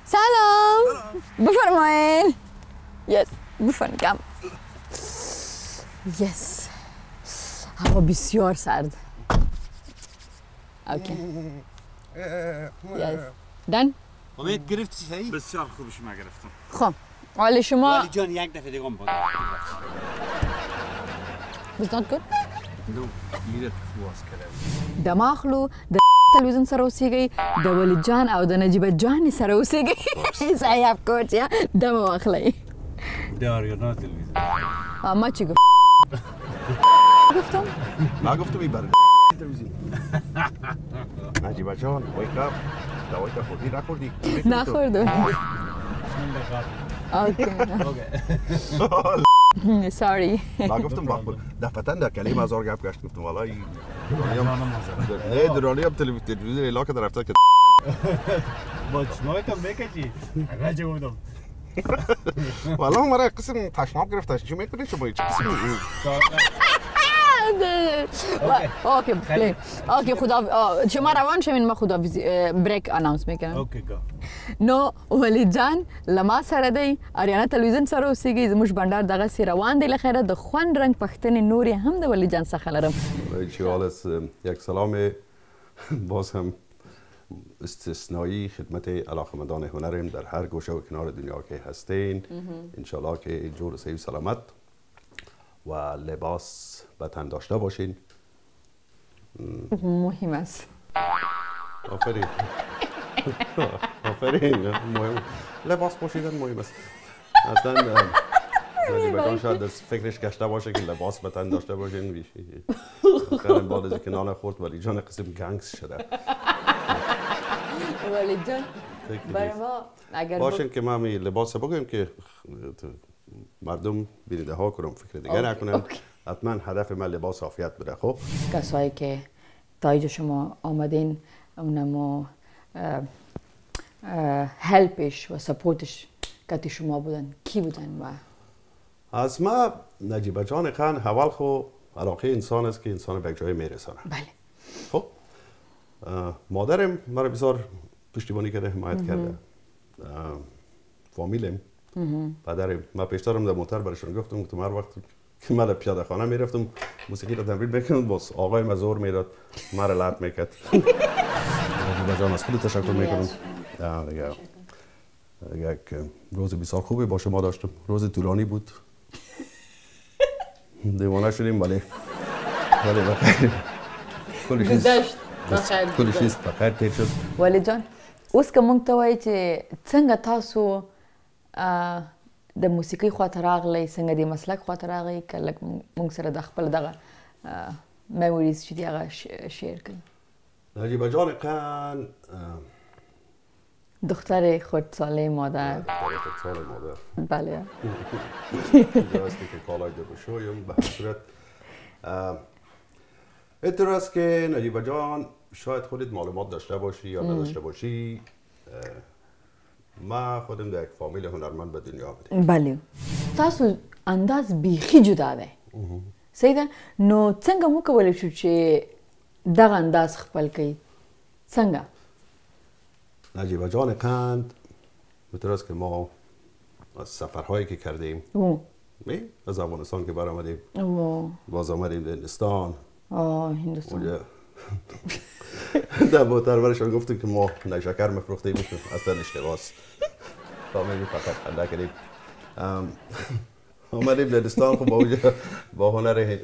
سلام بفرمایید. یس بفرمایید. یس هوا بسیار سرد. اوکی یس دن. امید گرفتی صحیح؟ بسیار خوب شما گرفتم. خب حال شما؟ ولی جان یک دفعه دیگه هم بود. Was not good? No, لیرت واس کردم. دماغلو د تلویزیون سره اوسېږئ د ولید جان او د نجیبه جان سره اوسېږئ. صحیح اف کورس یا دم واخلئ. د آریانا تلویزیون. ما چی گفتم؟ نگفتم این برای تلویزیون. نجیبه جان ویک اپ. دوایی تا خوردی نخوردی؟ نخوردم. اوکی ساری. نگفتم بخور. دفتن در کلیم هزار گپ گشت گفتم والا این نه درانی هم تلویزیون ایلا که در رفته که با چنایتم بکشی رجه بودم والا مرا قسم تشناب گرفته چی میکنی شما چی قسم اوکی پلی اوکی خدا شما روان شوین ما خدا بریک اناونس میکنم. اوکی گو نو ولید جان لما سره دی اریانا تلویزیون سره اوسېږي زموږ بنډار دغه سی روان دی لخیره د خوند رنګ پښتنې نورې هم د ولید جان څخه لرم. چی حال است یک سلام باز هم استثنایی خدمت علاقمندان هنریم در هر گوشه و کنار دنیا که هستین. انشالله که جور و صحیح سلامت و لباس به تن داشته باشین. مهم است. آفرین آفرین مهم لباس پوشیدن مهم است. اصلا نجیبه شاید از فکرش گشته باشه که لباس به تن داشته باشین. خیلی بعد از اینکه نان خورد ولی جان قسم گنگس شده. ولید جان برای ما اگر باشین که ما می لباس بگویم که مردم بیننده ها کنم فکر دیگه نکنن. حتما هدف من لباس عافیت بده. خب کسایی که تایج شما آمدین اونمو هلپش و سپورتش کتی شما بودن کی بودن؟ و از ما نجیبه جان خان اول خو علاقه انسان است که انسان به جای میرسانه. بله. خب مادرم مرا بسیار پشتیبانی کرده حمایت کرده. فامیلم پدرم ما پیشترم در موتر برشون گفتم که هر وقت که من پیاده خانه میرفتم موسیقی را تمرین میکردم باز آقای مزور میداد مرا لط میکرد. نجیبه جان از خود تشکر میکنم. یک روز بسیار خوبی با شما داشتم. روز طولانی بود. دیوانه شدیم ولی بخیر. گذشت کلی چیز بخیر تیر شد. ولید جان اوس که مونږ ته وایي چې څنګه تاسو د موسیقۍ خواته راغلی څنګه د مسلک خواته راغی که لږ مونږ سره د خپل دغه میموریز چې دي هغه شیر کړي. نجیبه جان قن دختر خردساله مادر. خردسال مادر. بله. درسته که کالای دو بشویم به هر صورت اینطور است که نجیبه جان شاید خودت معلومات داشته باشی یا نداشته باشی ما خودم در یک فامیل هنرمند به دنیا آمدیم. بله. تاسو انداز بیخی جدا ده. صحیح ده؟ نو څنګه مو کولی شو چې دغه انداز خپل کړئ؟ څنګه؟ نجیبه جان قند اینطور است که ما از سفرهایی که کردیم از افغانستان که برآمدیم باز آمدیم به هندوستان. هندوستان در موتر برشان گفتیم که ما نیشکر مفروختیم اصلا اشتباس فامیلی فقط خنده کردیم. آمدیم هندوستان خب با هنر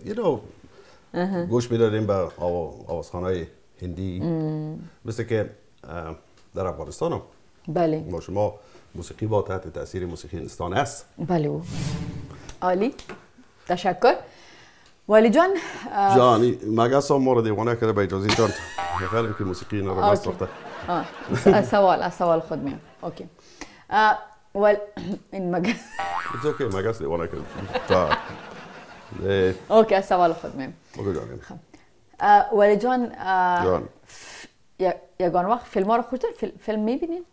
گوش میدادیم به آوازخانهای هندی مثل که در افغانستان هم بله با شما موسیقی با تحت تاثیر موسیقی هندوستان است. بله عالی تشکر. ولید جان جانی مگس هم ما رو دیوانه کرده به اجازه جان بخیریم که موسیقی اینا رو بست وقته. از سوال خود میم. اوکی این مگس اوکی مگس دیوانه کرده. اوکی از سوال خود میم. اوکی جانیم. ولید جان یگان وقت فیلم ها رو خودتون فیلم میبینین؟